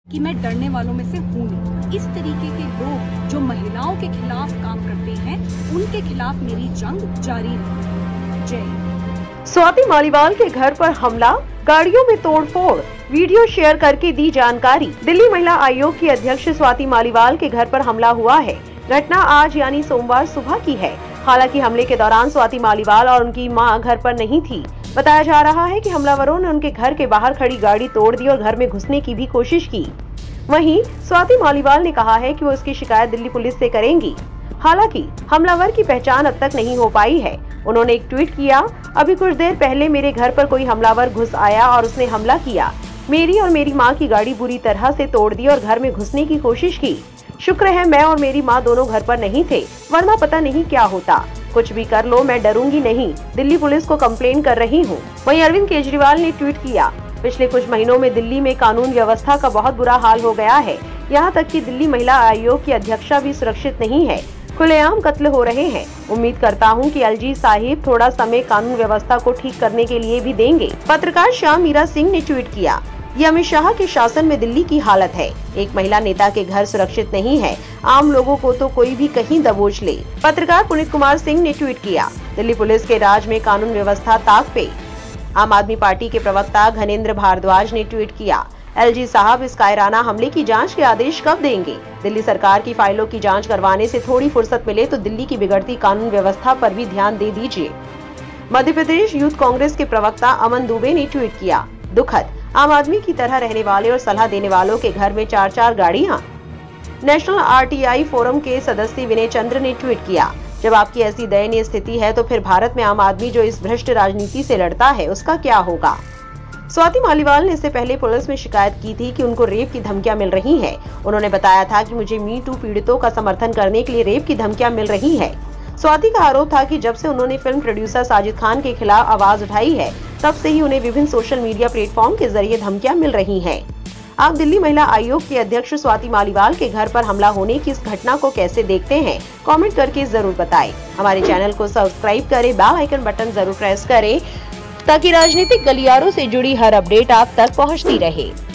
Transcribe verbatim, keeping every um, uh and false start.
कि मैं डरने वालों में से हूँ नहीं। इस तरीके के लोग जो महिलाओं के खिलाफ काम करते हैं, उनके खिलाफ मेरी जंग जारी रहेगी। जय हिंद। स्वाति मालीवाल के घर पर हमला, गाड़ियों में तोड़फोड़, वीडियो शेयर करके दी जानकारी। दिल्ली महिला आयोग की अध्यक्ष स्वाति मालीवाल के घर पर हमला हुआ है। घटना आज यानी सोमवार सुबह की है। हालांकि हमले के दौरान स्वाति मालीवाल और उनकी मां घर पर नहीं थी। बताया जा रहा है कि हमलावरों ने उनके घर के बाहर खड़ी गाड़ी तोड़ दी और घर में घुसने की भी कोशिश की। वहीं स्वाति मालीवाल ने कहा है कि वो इसकी शिकायत दिल्ली पुलिस से करेंगी। हालांकि हमलावर की पहचान अब तक नहीं हो पाई है। उन्होंने एक ट्वीट किया, अभी कुछ देर पहले मेरे घर पर कोई हमलावर घुस आया और उसने हमला किया। मेरी और मेरी मां की गाड़ी बुरी तरह से तोड़ दी और घर में घुसने की कोशिश की। शुक्र है मैं और मेरी मां दोनों घर पर नहीं थे, वरना पता नहीं क्या होता। कुछ भी कर लो, मैं डरूंगी नहीं। दिल्ली पुलिस को कंप्लेन कर रही हूं। वहीं अरविंद केजरीवाल ने ट्वीट किया, पिछले कुछ महीनों में दिल्ली में कानून व्यवस्था का बहुत बुरा हाल हो गया है। यहाँ तक कि दिल्ली महिला आयोग की अध्यक्षा भी सुरक्षित नहीं है। खुलेआम कत्ल हो रहे हैं। उम्मीद करता हूँ कि एलजी साहिब थोड़ा समय कानून व्यवस्था को ठीक करने के लिए भी देंगे। पत्रकार श्याम मीरा सिंह ने ट्वीट किया, ये अमित शाह के शासन में दिल्ली की हालत है। एक महिला नेता के घर सुरक्षित नहीं है। आम लोगों को तो कोई भी कहीं दबोच ले। पत्रकार पुनीत कुमार सिंह ने ट्वीट किया, दिल्ली पुलिस के राज में कानून व्यवस्था ताक पे। आम आदमी पार्टी के प्रवक्ता घनेंद्र भारद्वाज ने ट्वीट किया, एलजी साहब इस कायराना हमले की जांच के आदेश कब देंगे? दिल्ली सरकार की फाइलों की जांच करवाने से थोड़ी फुर्सत मिले तो दिल्ली की बिगड़ती कानून व्यवस्था पर भी ध्यान दे दीजिए। मध्य प्रदेश यूथ कांग्रेस के प्रवक्ता अमन दुबे ने ट्वीट किया, दुखद, आम आदमी की तरह रहने वाले और सलाह देने वालों के घर में चार चार गाड़ियां। नेशनल आरटीआई फोरम के सदस्य विनय चंद्र ने ट्वीट किया, जब आपकी ऐसी दयनीय स्थिति है तो फिर भारत में आम आदमी जो इस भ्रष्ट राजनीति से लड़ता है उसका क्या होगा? स्वाति मालीवाल ने इससे पहले पुलिस में शिकायत की थी कि उनको रेप की धमकियां मिल रही हैं। उन्होंने बताया था कि मुझे मी टू पीड़ितों का समर्थन करने के लिए रेप की धमकियां मिल रही है। स्वाति का आरोप था कि जब से उन्होंने फिल्म प्रोड्यूसर साजिद खान के खिलाफ आवाज उठाई है, तब से ही उन्हें विभिन्न सोशल मीडिया प्लेटफॉर्म के जरिए धमकियां मिल रही हैं। आप दिल्ली महिला आयोग की अध्यक्ष स्वाति मालीवाल के घर पर हमला होने की इस घटना को कैसे देखते हैं? कमेंट करके जरूर बताएं। हमारे चैनल को सब्सक्राइब करें, बेल आइकन बटन जरूर प्रेस करें ताकि राजनीतिक गलियारों से जुड़ी हर अपडेट आप तक पहुंचती रहे।